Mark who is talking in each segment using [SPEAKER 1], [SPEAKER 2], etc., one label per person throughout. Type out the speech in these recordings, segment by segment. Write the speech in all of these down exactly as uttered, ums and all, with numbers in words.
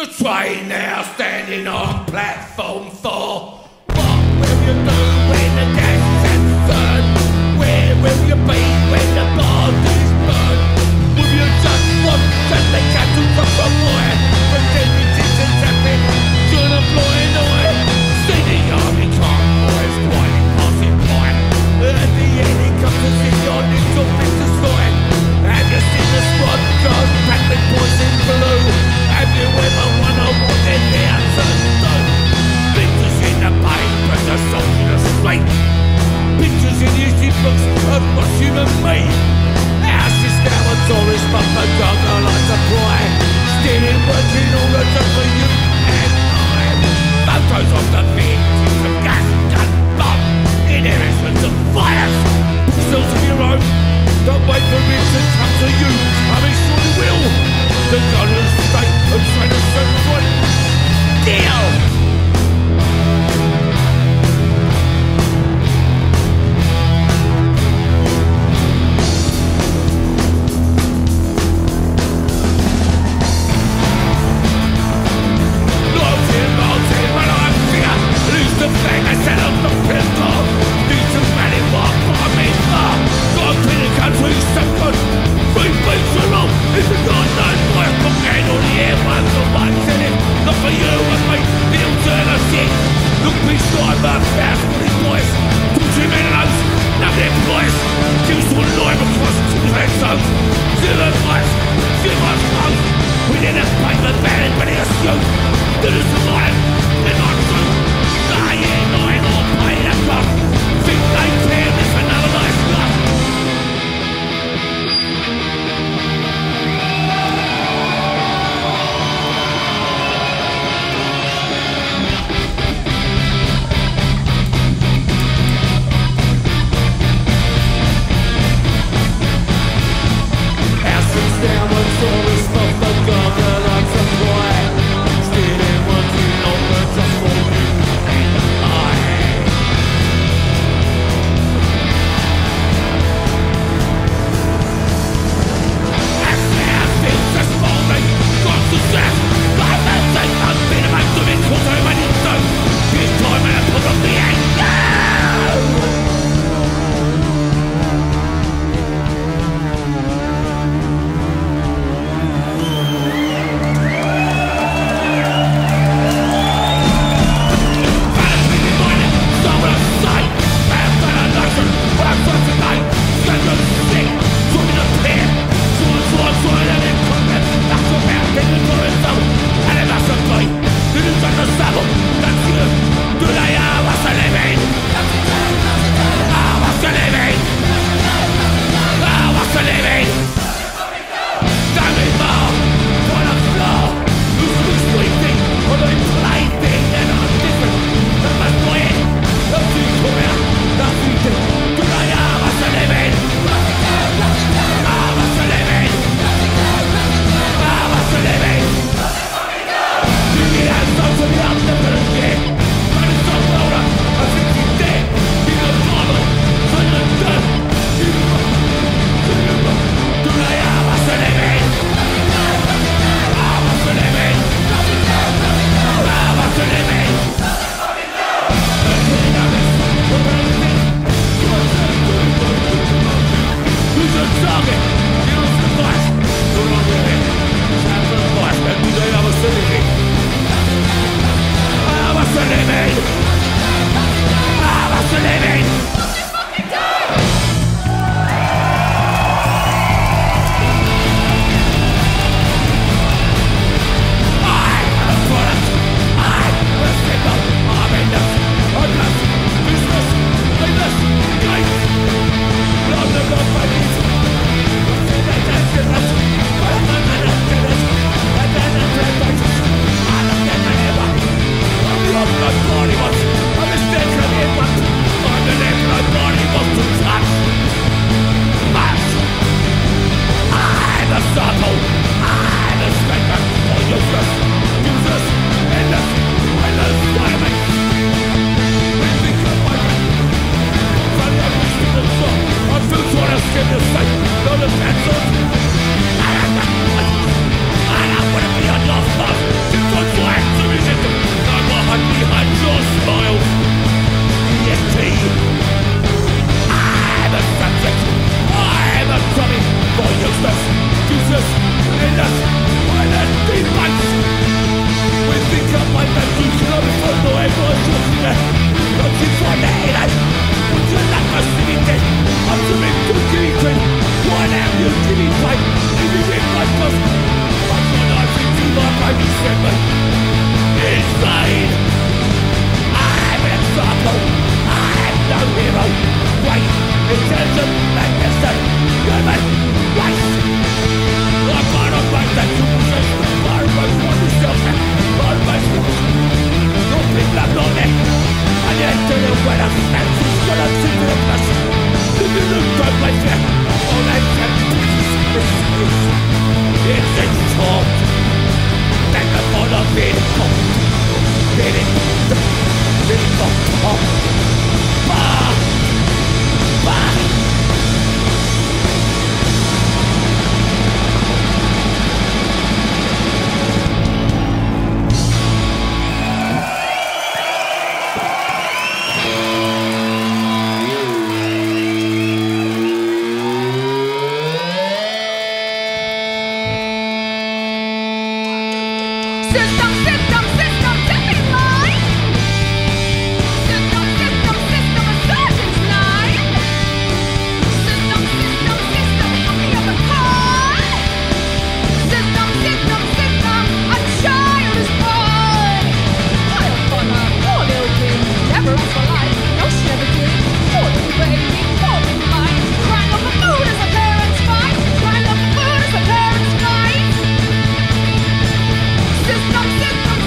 [SPEAKER 1] The train now standing on platform four. What will you do when the gas is concerned? Where will you be when the bodies burn? Will you just watch as the cattle drop from fire? Pretending it's happening to an employing eye? See the army convoys quietly passing by. At the end it comes to see your little bit of soil. Have you seen the squad cars packed with boys in blue? Have you ever wondered what their dancers do? Pictures in the papers of souls in the street. Pictures in history books of what's human made. House is now a tourist, but the jungle likes to fly. Stealing working all the time for you and I. Photos of the victims of gas, gun, bomb. Inheritance of fires. Pixels of your own. Don't wait for it to come to you. I mean, sure it will. The gun of the state and trying to set right. Deal! Down on Taurus,
[SPEAKER 2] System, system,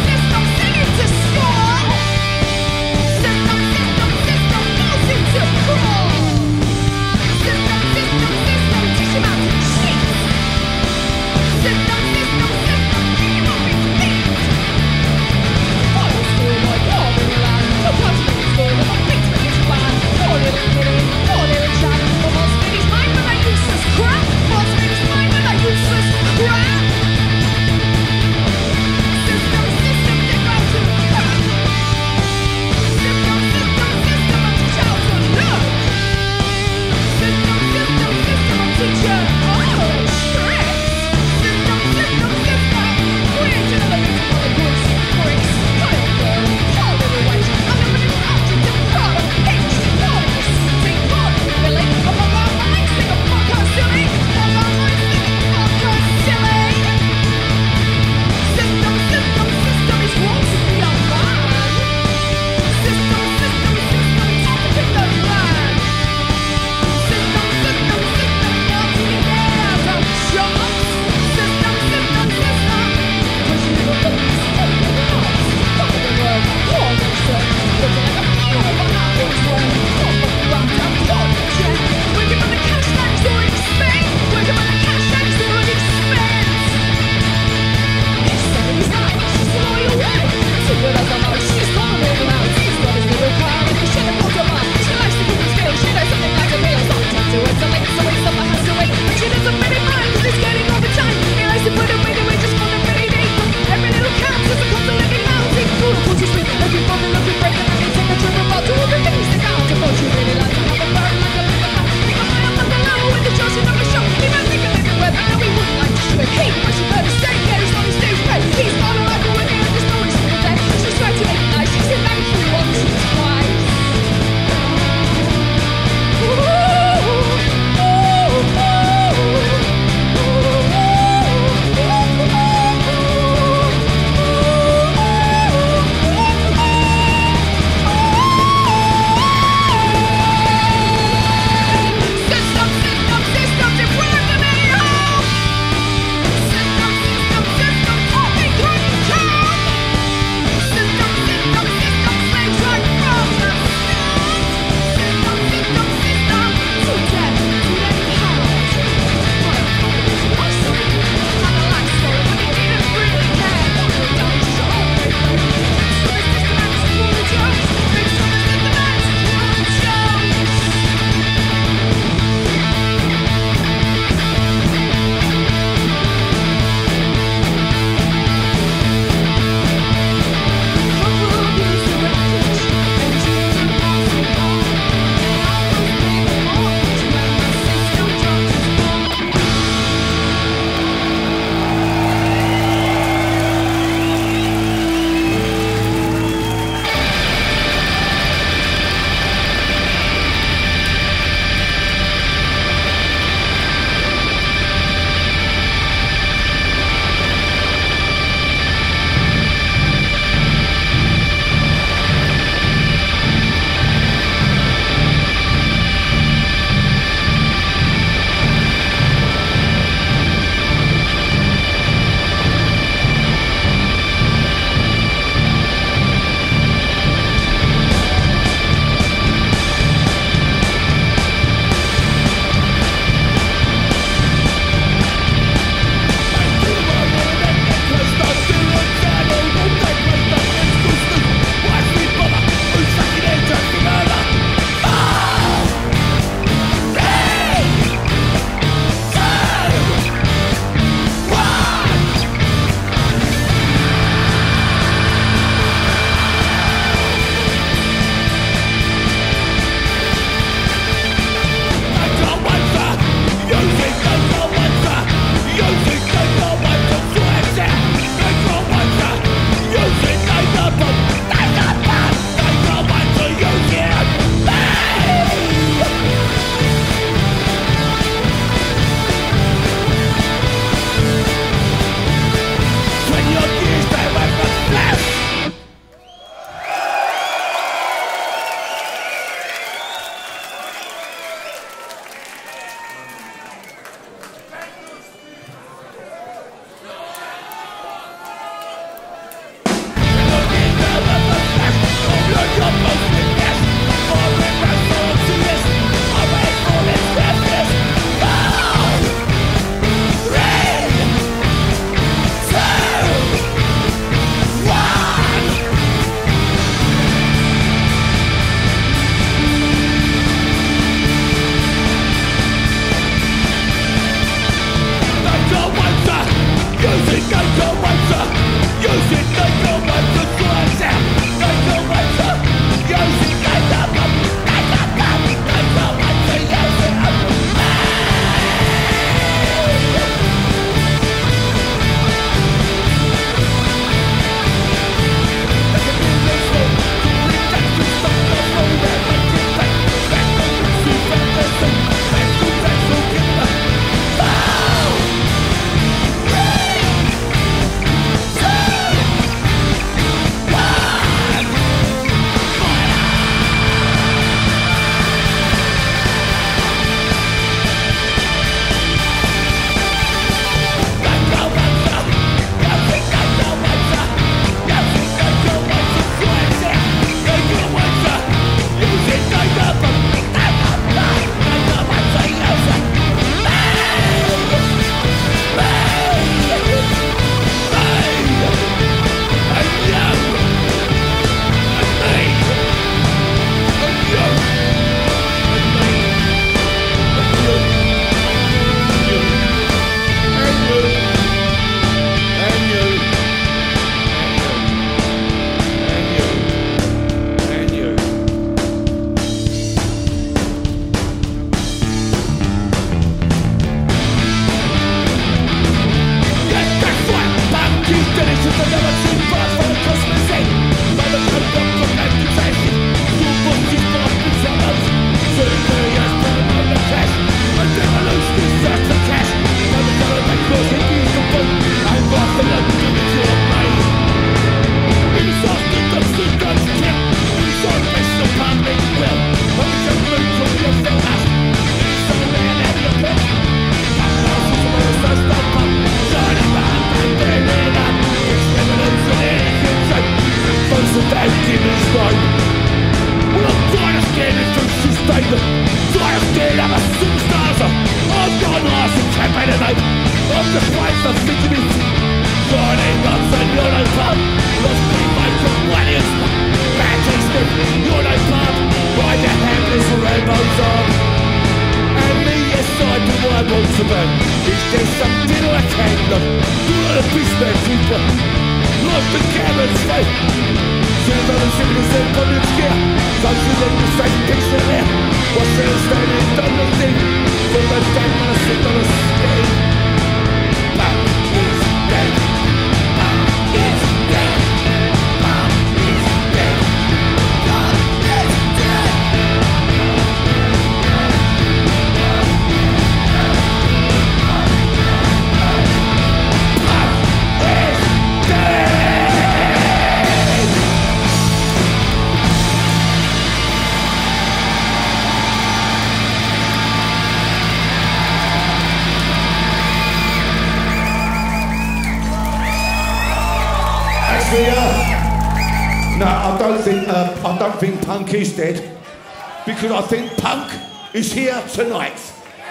[SPEAKER 1] burn. Is there something I can love? Do not a beastman creeper. Lost the cameras, right? Still on the city, still on the scare. Something in the same piece of air. What's there standing on the thing? For the time I sit on the stage. Pop is dead. Pop is dead. Pop is dead. Pop is dead. Actually, uh, no, I don't think uh, I don't think punk is dead, because I think punk is here tonight,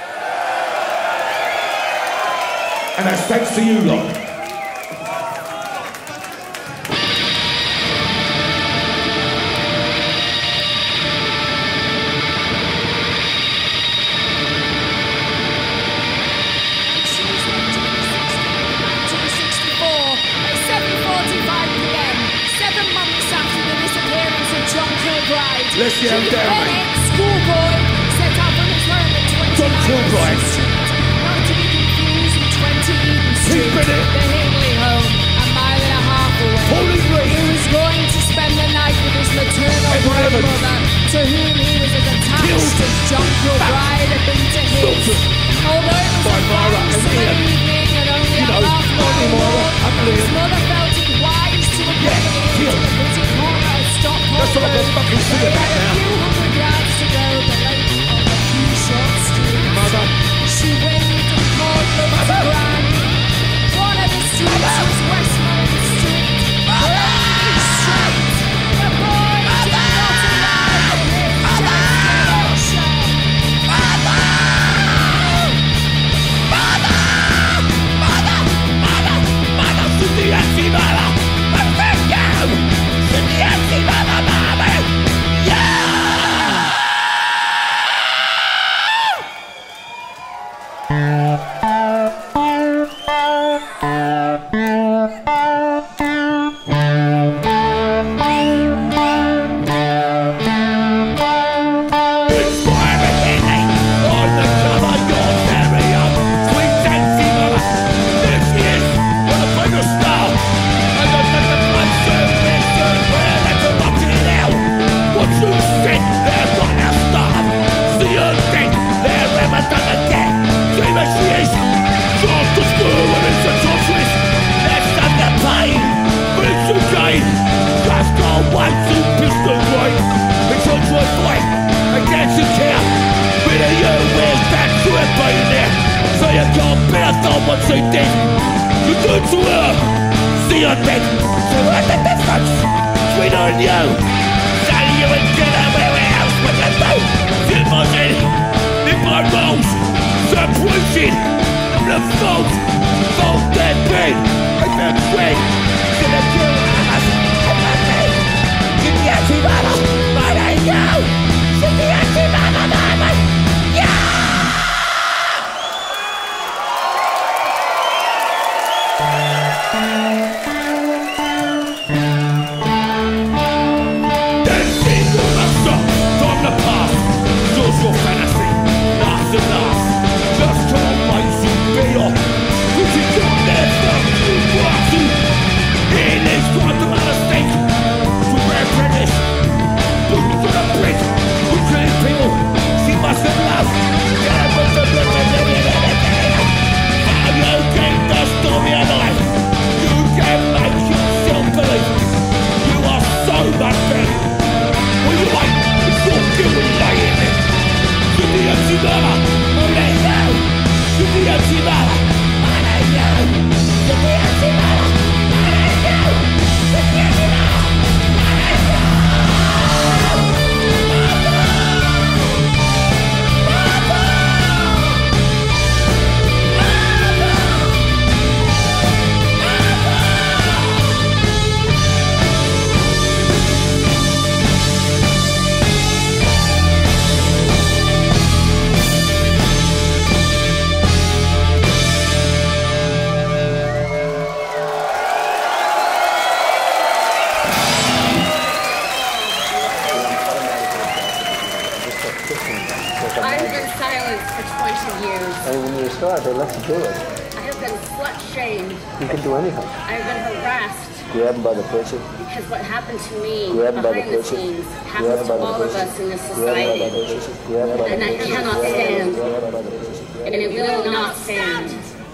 [SPEAKER 1] and that's thanks to you lot. Let's get him down, mate.
[SPEAKER 2] Schoolboy set out from his home at twenty-nine
[SPEAKER 1] Kilbride.
[SPEAKER 2] Street. Not to be confused with twenty Eden Street.
[SPEAKER 1] Keep it.
[SPEAKER 2] The Hingley home, a mile and a half away.
[SPEAKER 1] Holy Grail.
[SPEAKER 2] He was going to spend the night with his maternal
[SPEAKER 1] Edward Evans.
[SPEAKER 2] grandmother, to whom he was as attached
[SPEAKER 1] Killed.
[SPEAKER 2] as John Kilbride had been to his.
[SPEAKER 1] Filtered.
[SPEAKER 2] Although it was
[SPEAKER 1] By
[SPEAKER 2] a
[SPEAKER 1] Mara
[SPEAKER 2] fine
[SPEAKER 1] and
[SPEAKER 2] summer
[SPEAKER 1] Ian.
[SPEAKER 2] evening and only
[SPEAKER 1] You
[SPEAKER 2] a
[SPEAKER 1] know,
[SPEAKER 2] half
[SPEAKER 1] Marty
[SPEAKER 2] mile
[SPEAKER 1] Mara
[SPEAKER 2] walk,
[SPEAKER 1] and
[SPEAKER 2] his
[SPEAKER 1] Ian.
[SPEAKER 2] mother felt it wise to accompany him
[SPEAKER 1] killed.
[SPEAKER 2] to the busy corner of Stockport
[SPEAKER 1] That's what I've got
[SPEAKER 2] Road.
[SPEAKER 1] fucking sing
[SPEAKER 2] They
[SPEAKER 1] about
[SPEAKER 2] had a
[SPEAKER 1] now.
[SPEAKER 2] few hundred yards to go, the lake on a few short streets.
[SPEAKER 1] Mother.
[SPEAKER 2] She waved and called them to Gran. One of the streets was Westmoreland Street. Randy Street. The boy did not arrive in his destination.
[SPEAKER 1] What they did, you do to her. See her dead, so what the difference between her and you? Say you and get everywhere else with the boat. You must in, in my bones, separation, the fault, fault that pain, and the train, to the kill us, and the pain. Get the anti-mama, but I know, get the anti-mama, mama, yeah! Your fantasy, last and last, just always you be off. Would you got there from you?
[SPEAKER 2] years.
[SPEAKER 3] And when you're a star, they let you do it.
[SPEAKER 2] I have been slut-shamed.
[SPEAKER 3] You can do anything.
[SPEAKER 2] I have been harassed.
[SPEAKER 3] Grab them by the pussy.
[SPEAKER 2] Because what happened to me
[SPEAKER 3] Grab them by the
[SPEAKER 2] behind the
[SPEAKER 3] pussy.
[SPEAKER 2] scenes
[SPEAKER 3] Grab
[SPEAKER 2] happens
[SPEAKER 3] them by
[SPEAKER 2] to
[SPEAKER 3] the
[SPEAKER 2] all of
[SPEAKER 3] pussy.
[SPEAKER 2] us in this
[SPEAKER 3] Grab them by the
[SPEAKER 2] society.
[SPEAKER 3] pussy. Grab them by the
[SPEAKER 2] And I
[SPEAKER 3] pussy.
[SPEAKER 2] cannot
[SPEAKER 3] Grab them
[SPEAKER 2] stand.
[SPEAKER 3] by the pussy.
[SPEAKER 2] And it will not stand.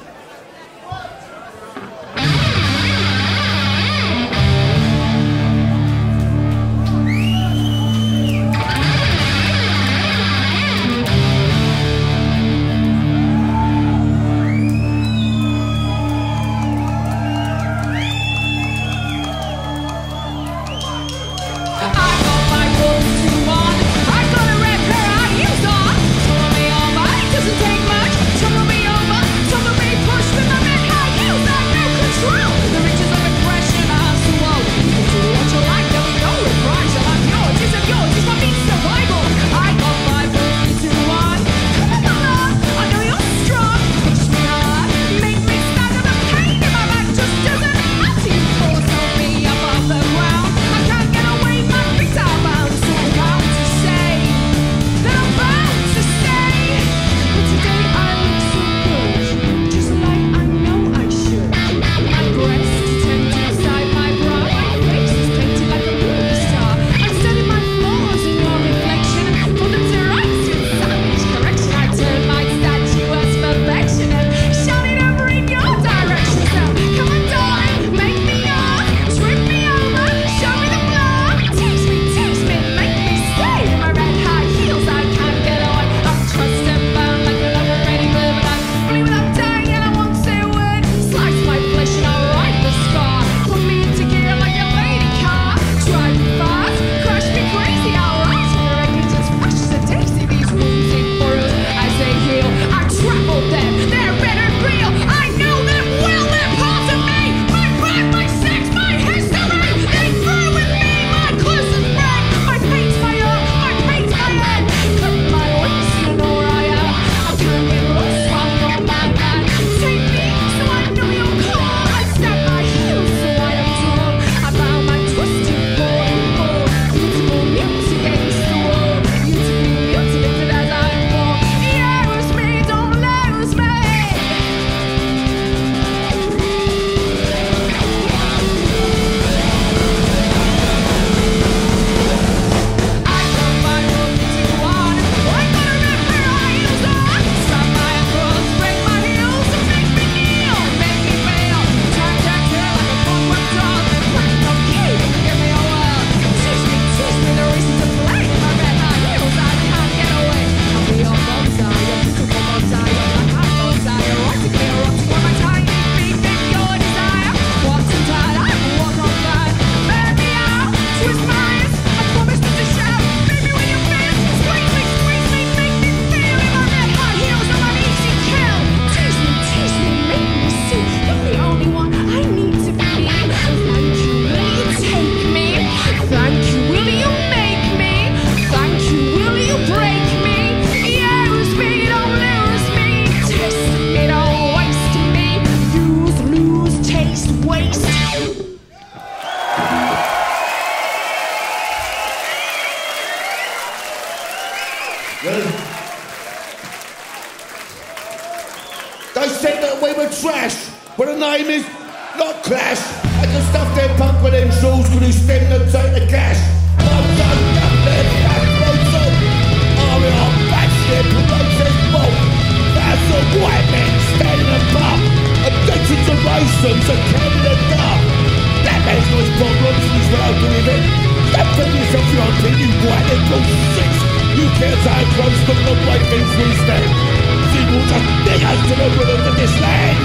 [SPEAKER 1] They said that we were trash, but the name is not Clash. I can stuff their punk with them shoes, could you stem them, take the cash? I'm done, up there, back roads up. Army on backstep, protest bolt. That's a white man standing apart. Addicted to racism, so carry the dark. That man's got his problems, he's what I'm doing it. Stop putting yourself your opinion, white and go six. You can't tie close, look at the way things we stand. People just dig us to the rhythm of this land.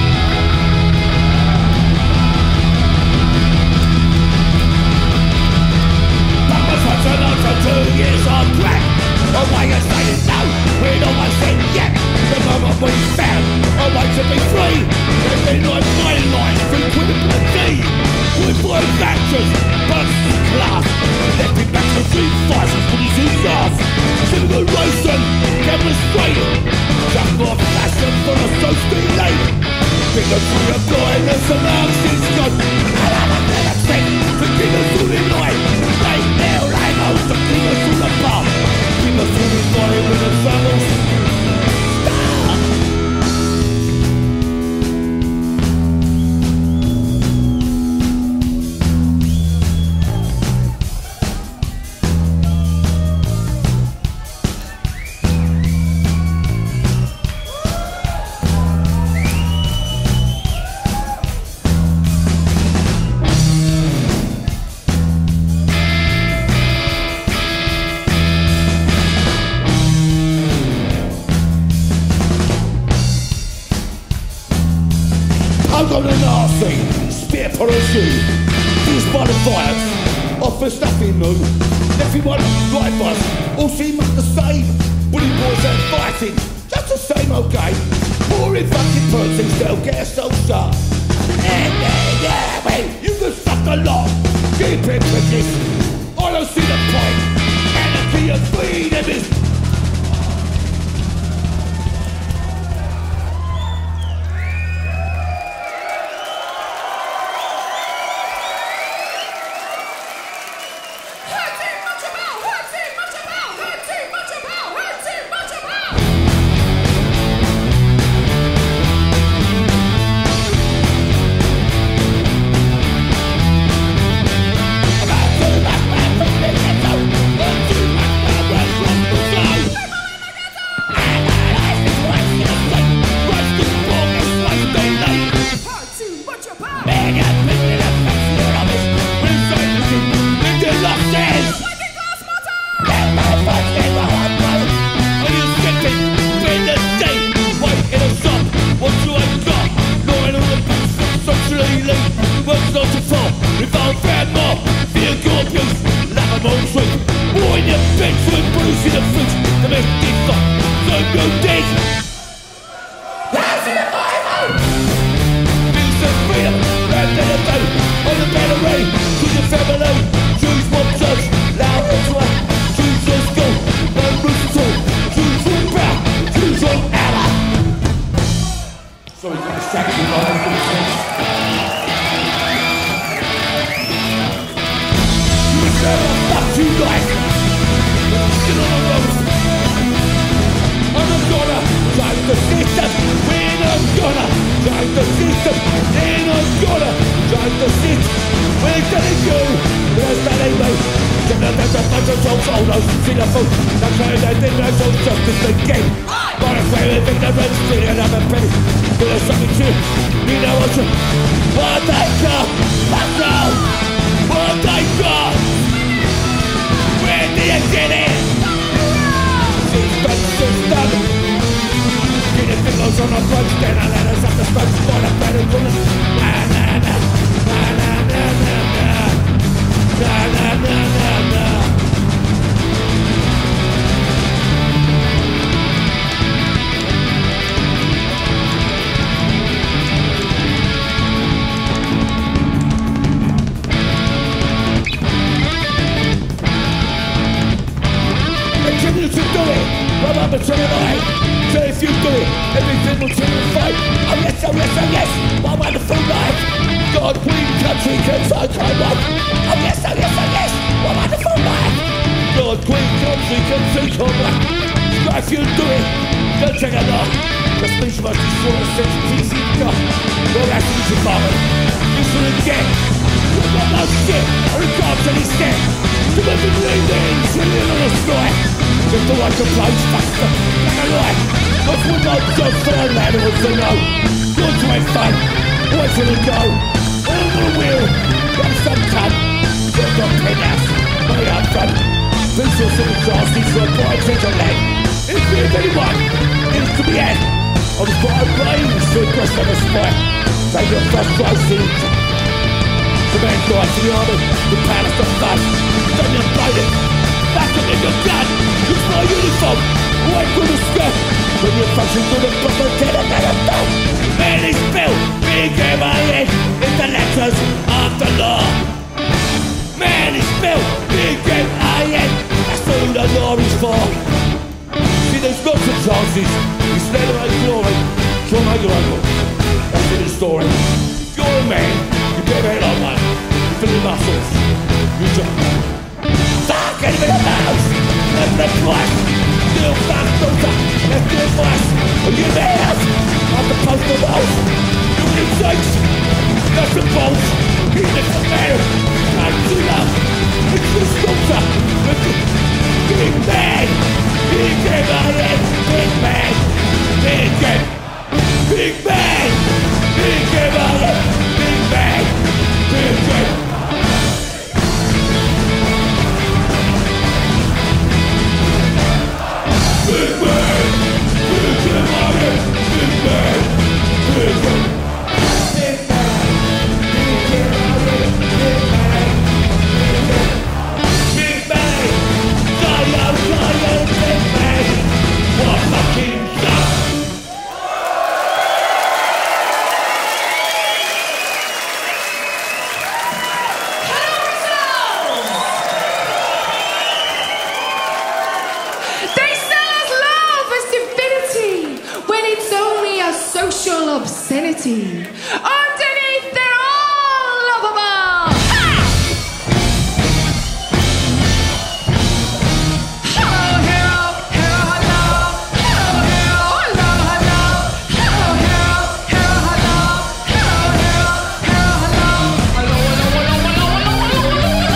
[SPEAKER 1] Papa such an answer two years on track. Oh, why you saying no? We don't want to say yet. The moment we found a way to be free. There's been like nine lines through criminality. We're blue factors, but class. Left back to three fighters for these who's lost. Civil racing, demonstrating. Jump off fashion for a social late. Pick up through the blindness and oxygen's gone. And I'm a better thing to keep us through the night. Right now, like hoes to keep us through the bar. Keep us through the body with the fellows. Stop! policy. Fused by the fires, offers nothing new. Everyone like us, all seem much the same. Bully boys out fighting, just the same old game. Boring fucking persons, they'll get us so sharp. Yeah, yeah, yeah, well, you can suck a lot. Keep it with this. I don't see the point. Anarchy and freedom is. Big
[SPEAKER 2] pretty. Underneath, they're all lovable. Hello, hero, hero, hello. Hello, hero, hello, hello. Hello, hero, hero, hello. Hello, hero, hero, hello. Hello, hello, hello, hello, hello, hello, hello.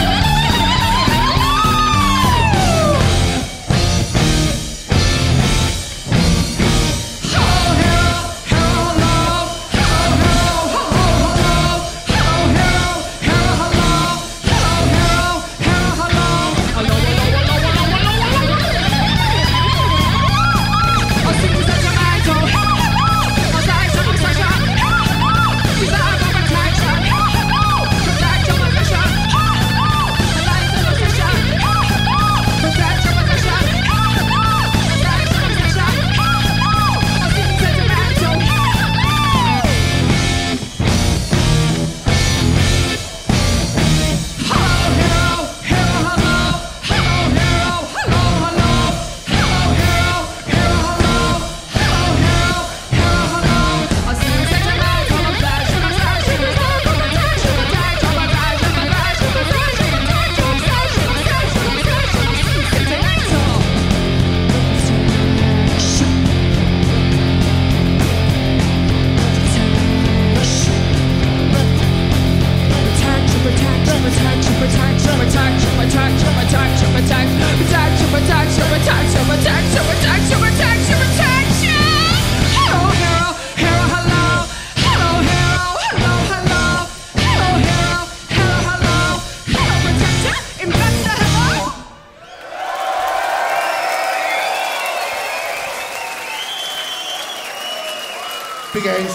[SPEAKER 1] Big hands.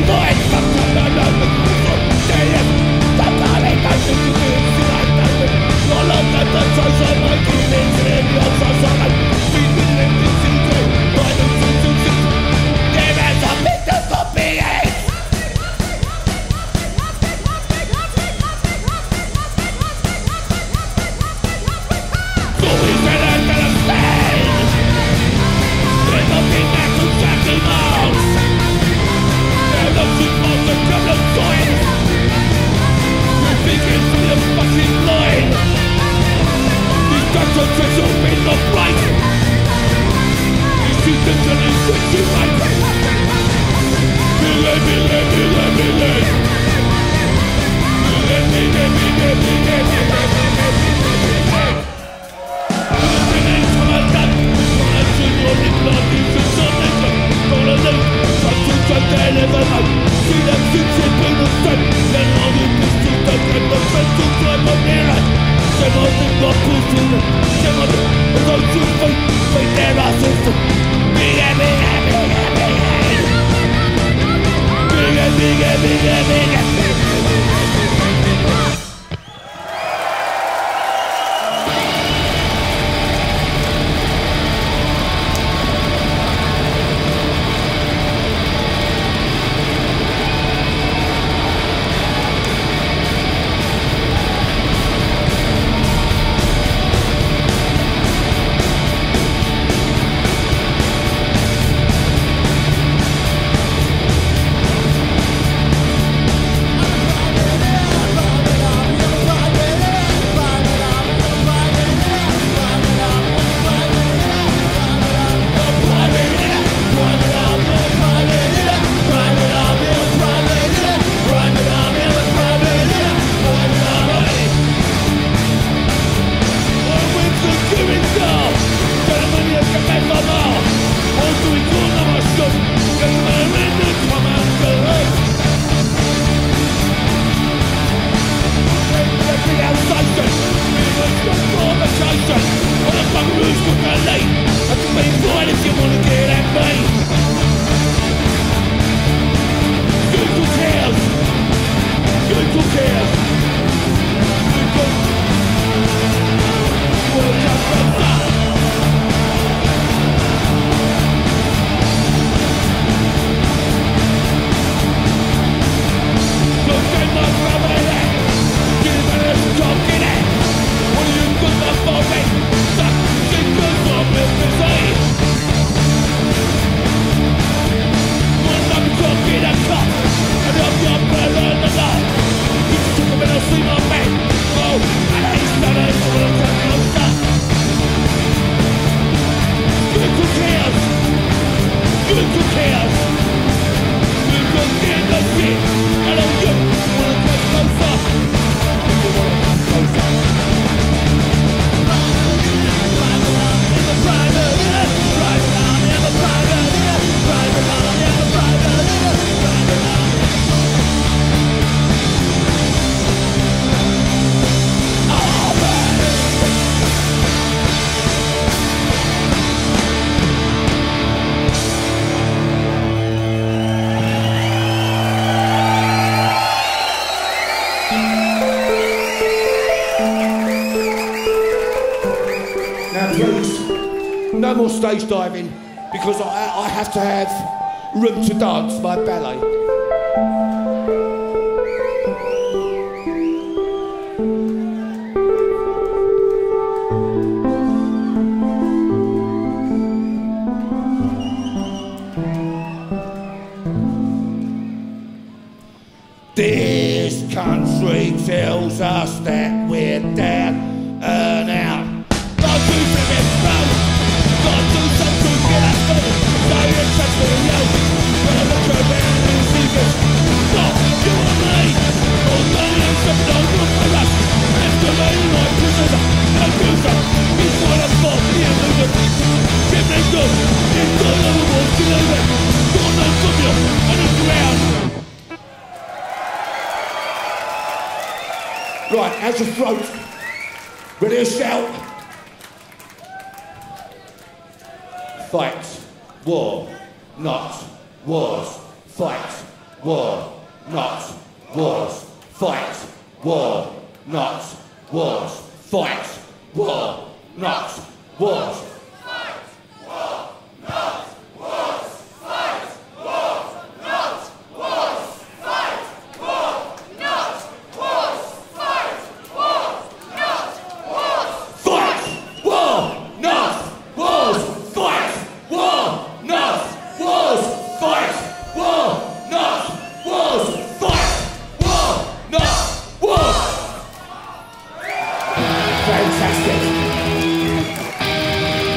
[SPEAKER 1] Totally nothing to do, No more stage diving because I, I have to have room to dance my ballet. This country tells us that we're down and out. Gotta do something wrong. Gotta do something to get us through. So you touch me low. Gotta look around and see this. Stop, you and me. All millions of dollars for us. Escalating like prisoners. No loser. He's what I've got. Here, loser. Jimmy good. He's got another one to lose it. Got no from you on the ground. Right, how's your throat? Ready to shout? Fight, war, not wars. Fight, war, not wars. Fight, war, not wars. Fight, war, not wars. Fantastic.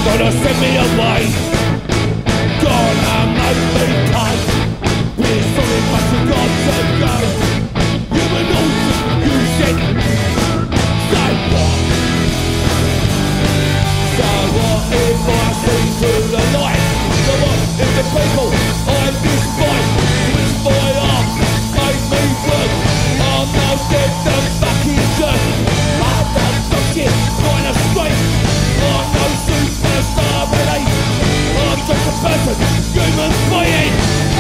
[SPEAKER 1] Gonna send me away, gonna make me pay. We're sorry but you got to go. You were awesome, you said. Say what? So what if I see through the light? So what if the people I despise, which boy off, made me work? I'm no dead the fucking dirt. I'm not fucking kind of straight. I'm no superstar really. I'm just a person, human being.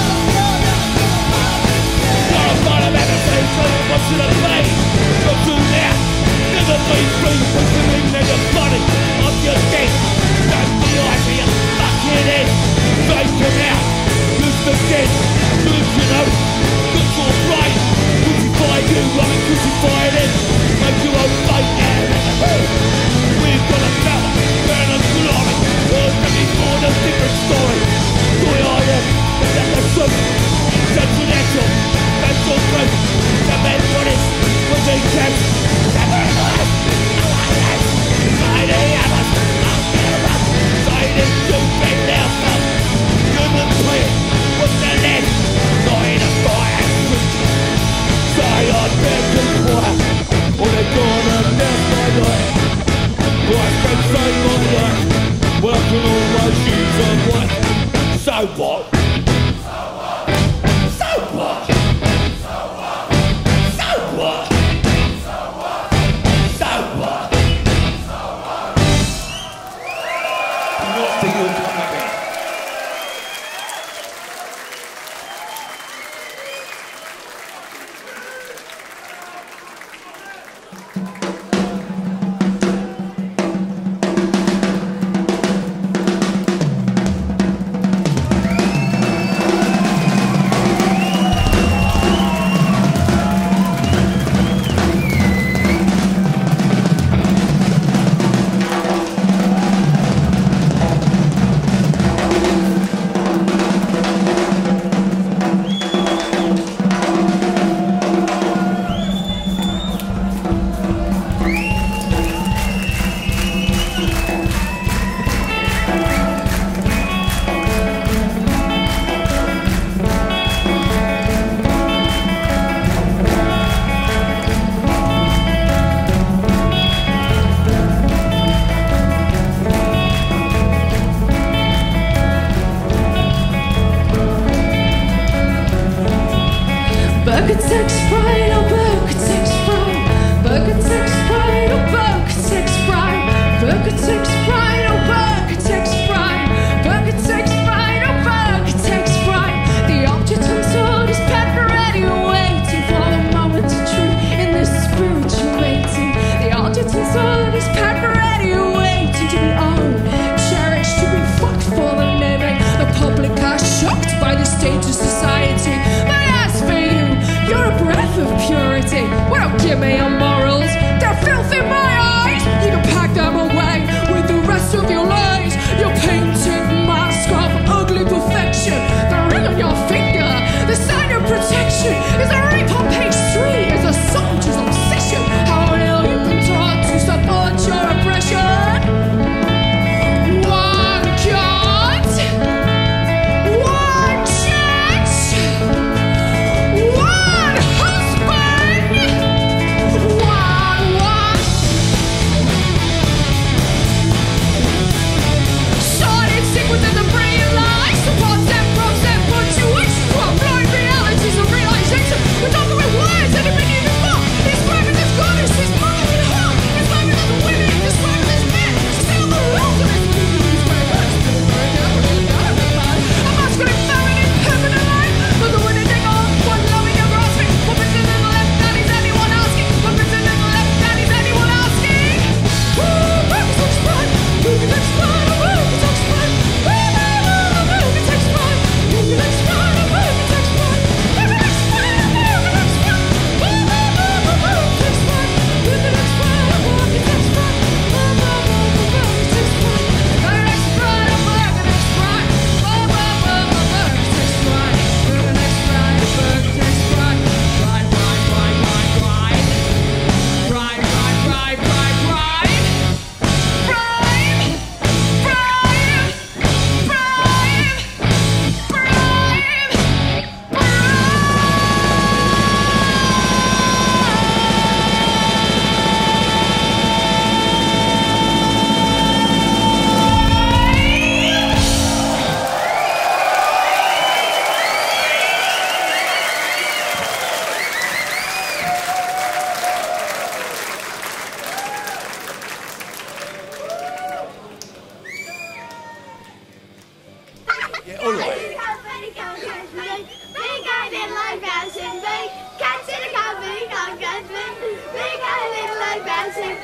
[SPEAKER 1] Not a part of everything, so what should I play? Don't do that. Never be free, whistling in your body. I'm your dead. That's the idea, fucking head. Take him out, use the dead. Lose your nose, look your brain. Crucify you, I'm crucified in. Make you obey and we've got a power, burn and glory. We're looking for a different story. Who I am, that's the truth. That's the natural, that's your truth. The man what is, was a catch. The man what is, mighty others, I'll get up. Fighting to bring their fun. Human prayer, what's the left? Dying of fire and truth. Say I'm back to fire, or they're gonna melt my life. Right, can say my life, working all my shoes on white. So what? So what? So what? So what? So what? What do you come about?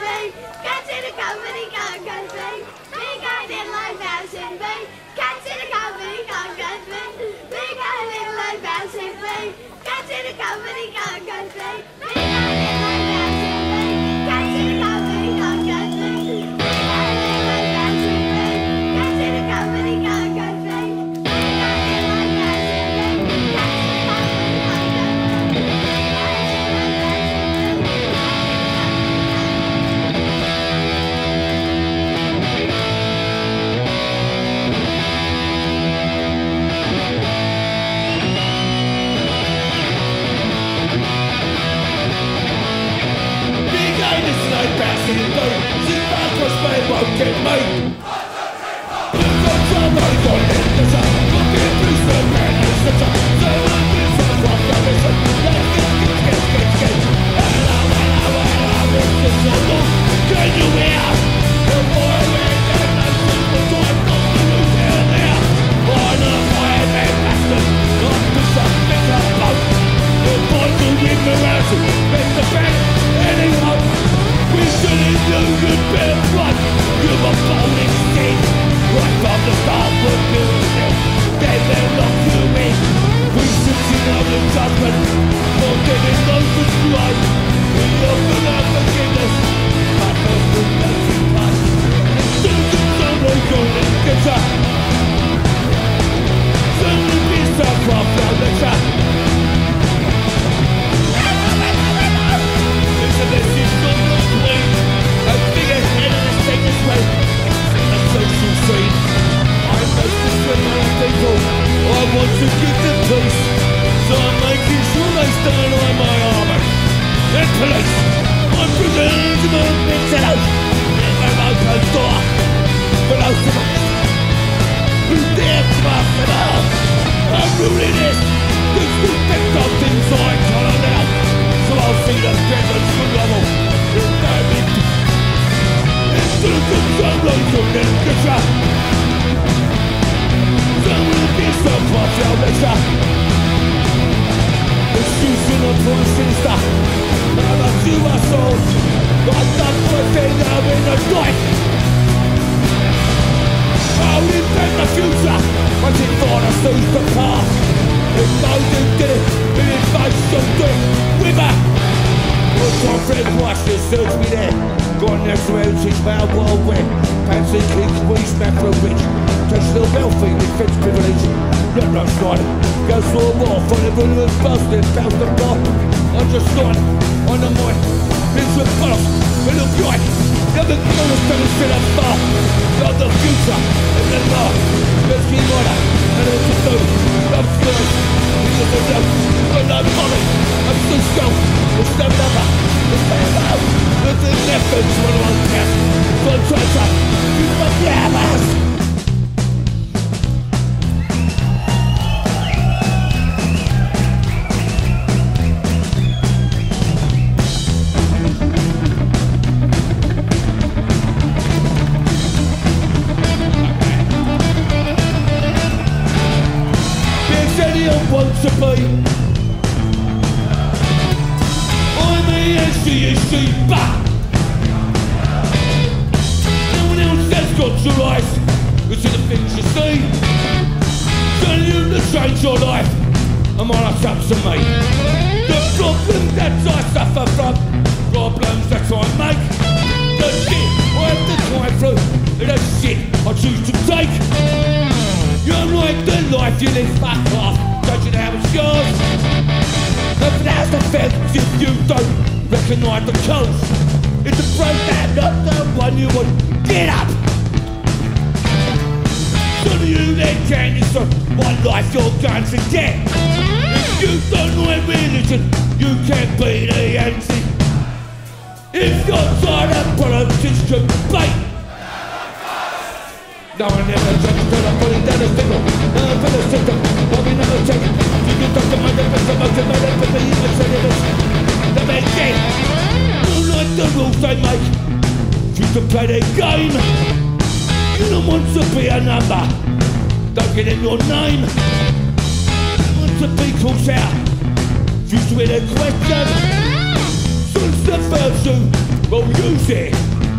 [SPEAKER 2] be. Cats in a company can't go be. Big guy in life house in B. Cats in a company can't go be. Big guy in life house in B. Cats in a company can't go be. Big guy in life house in B. Cats in a company can't go be. Big guy in life house in B. Cats in a company can't go be. Big guy in life house in B. Cats in a company can't go be. Big guy in life house in B.
[SPEAKER 1] Big ain't a slow bouncing boat. Sit back, cause they won't get me. You've got somebody got it, there's a fucking piece of man, it's such a so I'm this a rock, I'm this a let's get, get, get, get, get. Hello, hello, hello, it's just so long. Can you hear? The boy went down, no super time, not to lose down there. On a fire man bastard, not to something a boat. The boys who win the round, make the band, anyhow. We should have known good bit of blood. You were born in sin. Right from the start, we're doing it. Then they'll lock you in. We should see on the judgment. For giving those who strike. We often have forgiveness. But those who don't see us. And soon as someone's on the picture. Suddenly be some from the lecture. Listen, this is not complete. A bigger head of this thing this way. A social scene. I'm most discriminating people. I want to give them peace. So I'm making sure they stand on my armor. And police. I'm presenting to my mental out. In my open door. For those of us who dare to ask them out. I'm ruling this. This will pick up things I can't out. So I'll see the presence for level. You're damaged. It's the control from the picture. There will be some partial lecture. Excusing up for the sinister. I'm a to my soul. I'm not for a thing I'm in the night. I'll invent the future. Waiting for the soon to pass. If those who did it, we invite some good river. What's on Fred Washington, search me there. Gone next to Elsie, Bow Wild Wet. Pansy Kings, Reese, Macro Rich. Touch the wealthy, defense privilege. Red Rose Rider, goes for a war. For the brilliant busted, bounce the bar. I'm just not on the mind. It's a boss, it look right. Never gonna stand and sit up far. Got the future, in the law. Let's keep on it, and it's a do. I'm scared, because of them. But I'm coming, I'm so strong. It's no number, it's no number. It's the difference when I'm cast. Don't try to, you fuck the ass. Want to be I'm the S D S C, but no one else has got your eyes. It's in the things you see. Telling you to change your life, and all that's up to me. The problems that I suffer from, problems that I make, the shit I have to climb through, the shit I choose to take. You're like the life you live, fuck off. Don't you know how it's yours? Nothing has to fence if you don't recognise the colours. It's a program, not the one you want. Get up! Some of you then can you so one life you're going to get. If you don't know religion, you can't be the anti. If you're tired of politics, debate. No one ever judges till I'm putting down a signal. Never put a signal, but we never check it. You can talk to my difference, I'm not committed, but they even say it is the big game. You like the rules they make. You can play their game. You don't want to be a number. Don't get in your name. You want to be called out. You to be the question. Since the first two, Well, use it.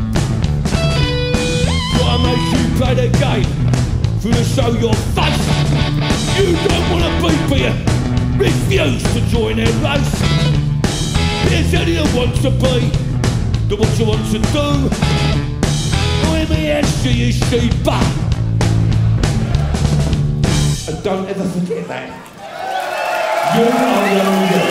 [SPEAKER 1] Try and make you play the game for to show your face. You don't want to be here. Refuse to join their race. Here's any who wants to be, do what you want to do. I'm the S G E C but. And don't ever forget that. You are your own you.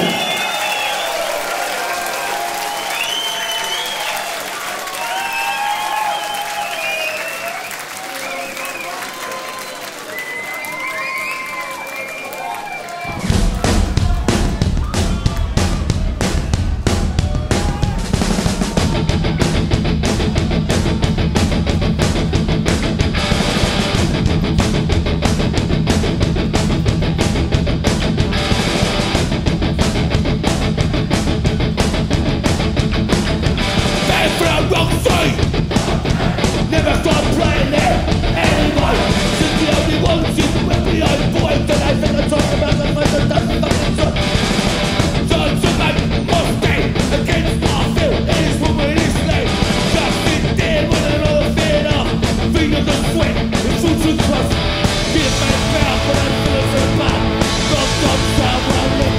[SPEAKER 1] Never stop playing there anyway. Just the only ones who whip me on boys that I think I talk about the most that doesn't fucking suck. Trying to make Mustang against Starfield. It is what it is like. Just sit there with another theatre. Feet of the sweat, it's all too close. Be a bad crowd, but I'm feeling so bad. Stop, stop, stop, rolling.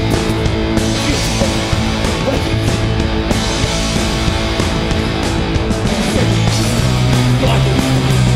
[SPEAKER 1] Like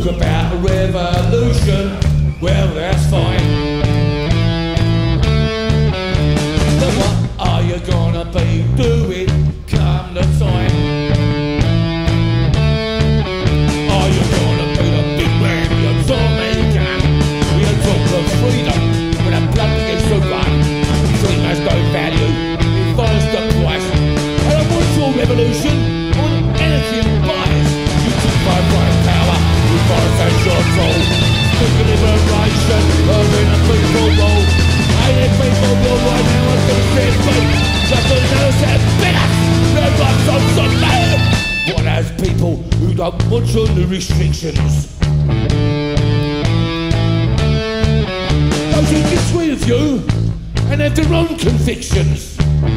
[SPEAKER 1] talk about a revolution, well that's fine. But what are you gonna be doing come the time? Are you gonna be the big man, the Tommy gun? We talk of freedom when a blood begins to run. Freedom has no value, it follows the price. And I want your revolution on energy and bias. You took my right power, you force and your soul. Think of liberation, urban and people role. Ain't people will right now and do this thing. Just to nurse and bitters, no one's on some man. What has people who don't want your new restrictions? Those who disagree with you and have their own convictions.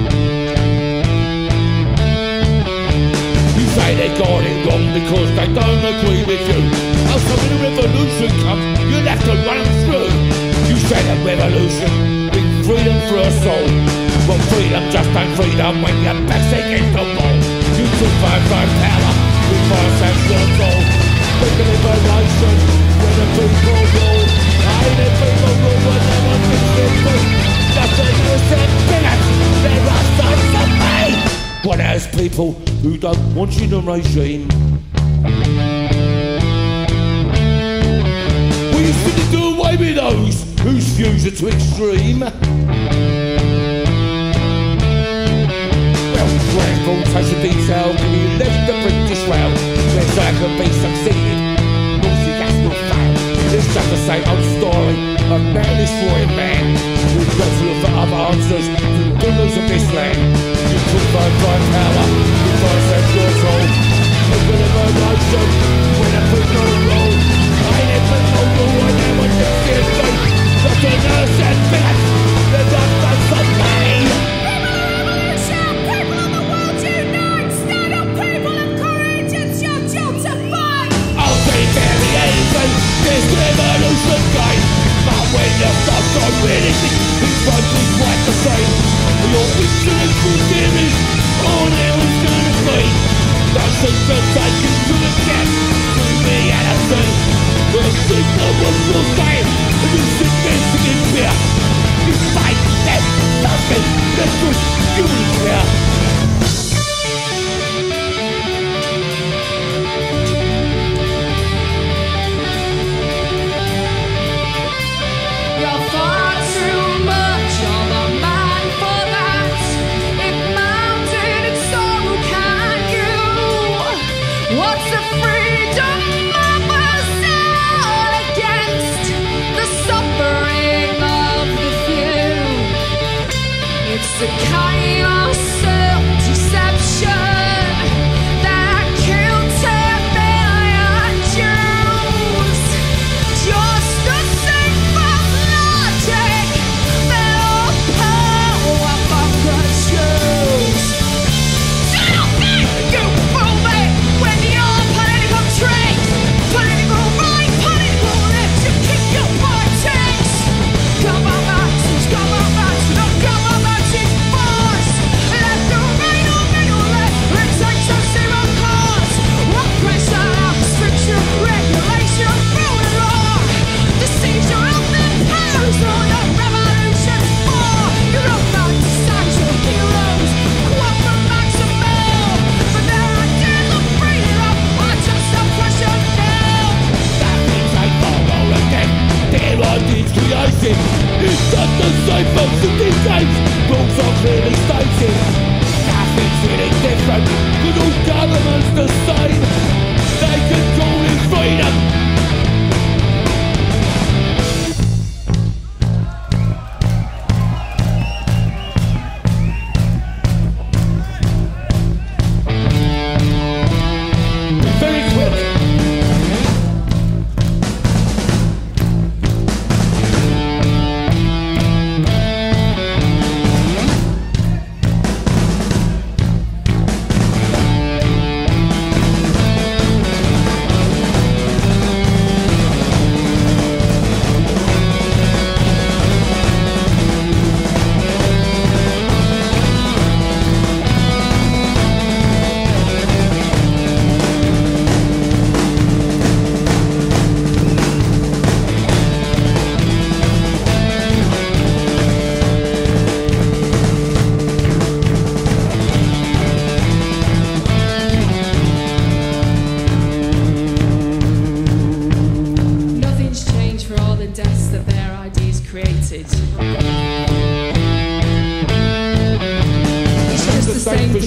[SPEAKER 1] You say they got it wrong because they don't agree with you. How come when a revolution comes, you'll have to run them through? You say that revolution brings freedom for us all. But freedom just ain't freedom when your back's against the wall. You took my right power, you force and your soul. Think of liberation when the people rule. Ain't the people rule when no one thinks they're free. Just a innocent bigots, there are sons of me. What has people who don't want you in the regime? We used to do away with those whose views are too extreme. Well, transportation detail can be left the British rail. Where I can be succeeded, North gas will fail. It's just the same old story of man destroying man. We've got to look for other answers to the rulers of this land. You took my prime power, you force and control. A bit of a motion when I put no role. I ain't been no rule and I want to see it straight. Just a nurse and bitch, the doctor's for me.
[SPEAKER 2] Revolution! People of the world unite! Stand up, people of courage! It's your job to fight!
[SPEAKER 1] I'll be variation, this revolution game. But when you start to really think this won't be quite the same. Your intellectual theories, all there is gonna be. Don't seem to take you to the gap, to reality. The signal was your game, and you sit there singing fear. You fight, there's nothing, that's just you here.
[SPEAKER 2] You're far too much of a man for that. If mountain, it's so can you. What's the freedom of us all against the suffering of the few? It's the kind of self-deception that killed ten million Jews. Just the same logic that all power fuckers use. Shut up, man! You fool me! When your political tricks, political right, political left, you kick your politics. Come on, Nazis, come on, Nazis, no, come on, Nazis, boss. Left or right or middle left, it takes a zero cause. What pressure, restriction, regulation, rule of law. The seizure of the powers on the revolution for. You don't fantasize your heroes, quote from Maximil. But their ideas of freedom are just oppression now.
[SPEAKER 1] That means I follow again. Their ideas created. It's not the same folks in these days. Rules are clearly stated. Nothing's really different. Cause all government's the same. They can call it freedom. Very quick.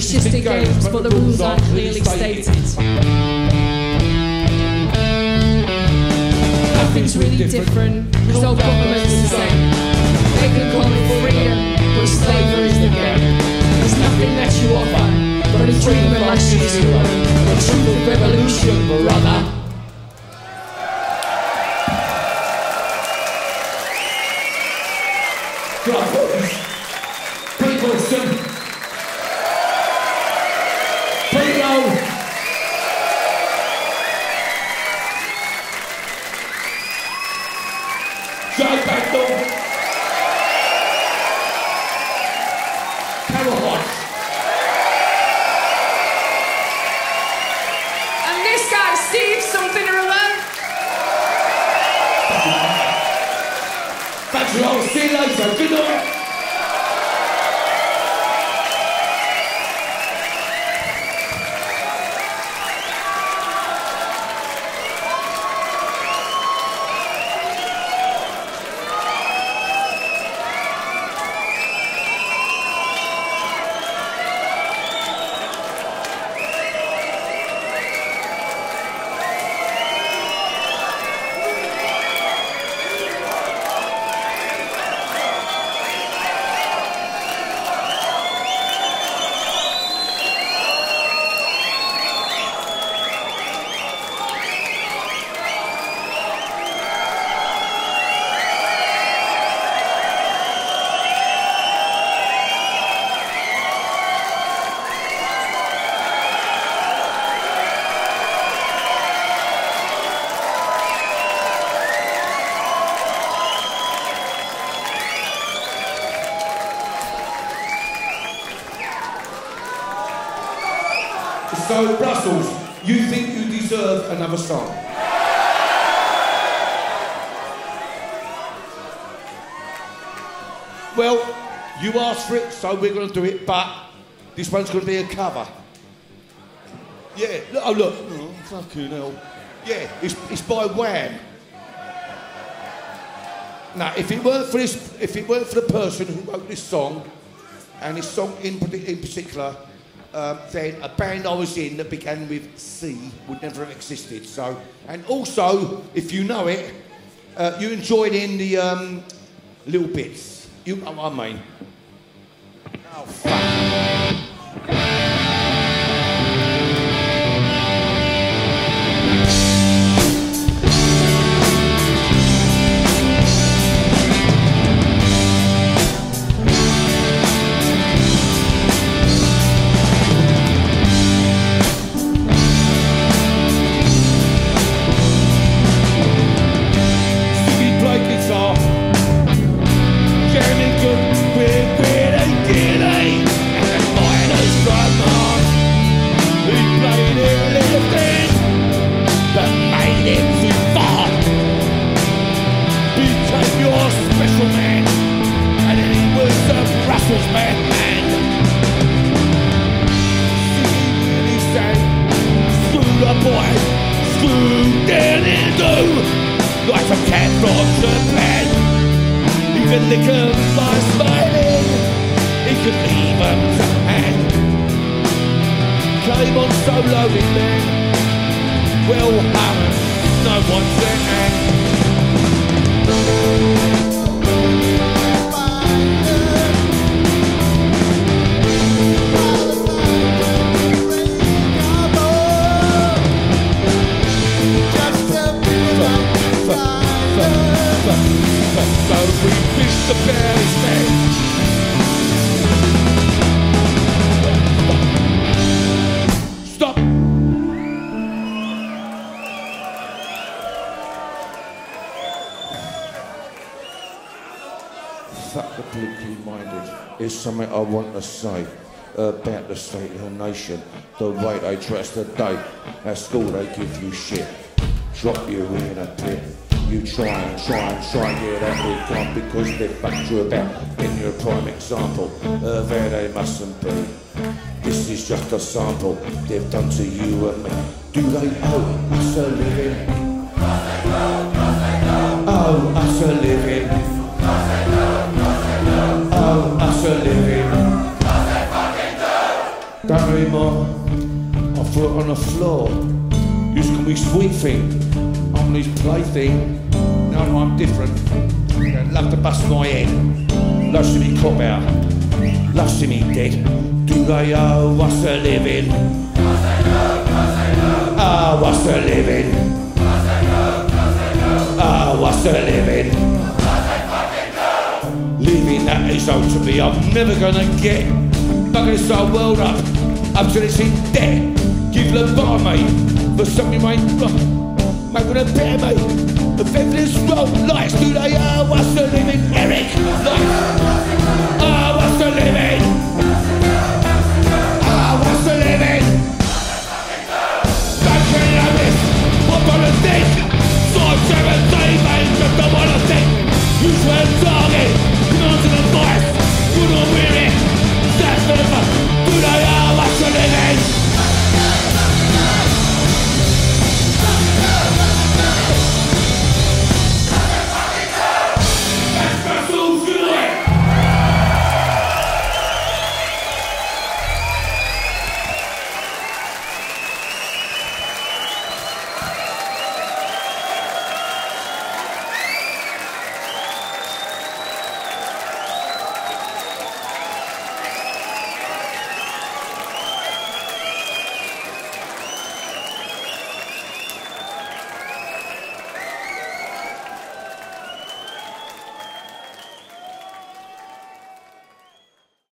[SPEAKER 2] It's just in games, but the rules aren't clearly stated. Nothing's really different, because all government's the same. They can call it freedom, but slavery's the game. There's nothing that you offer, but a dream of last year's hero. The truth of revolution, brother.
[SPEAKER 1] Pete Wilson, Pete Lowe, Joe Bagdell, Carol Hodge,
[SPEAKER 2] And this guy, Steve something or other.
[SPEAKER 1] thanks a lot, see you later, good night. So, Brussels, you think you deserve another song? Well, you asked for it, so we're going to do it, but this one's going to be a cover. Yeah, look, oh look, oh, fucking hell. Yeah, it's, it's by Wham. Now, if it weren't for this, if it weren't for the person who wrote this song, and this song in, in particular, Um, then a band I was in that began with C would never have existed. So, and also, if you know it, uh, you enjoyed in the um, little bits. You know what I mean? Oh fuck. Something I want to say about the state of the nation, the way they dress today. At school they give you shit, drop you in a pit. You try and try and try and get out of it because they've fucked you about. In your prime example of how they mustn't be. This is just a sample they've done to you and me. Do they owe us a living? Oh, us a living. Oh, us a living. Don't Barrymore, I threw it on the floor. Used to call me sweet thing, I'm his plaything. Now I'm different. They love to bust my head, love to see me cop out, love to see me dead. Do they owe us a living? Ah, what's a living? Ah, what's a living? Living that is out to me, I'm never gonna get. Bugging this whole world up, up till it's in debt. Give the bar, mate, for something mate, mate, with a better mate. The feminist road lights, do they owe us a living? Eric, lights, ah, what's a living?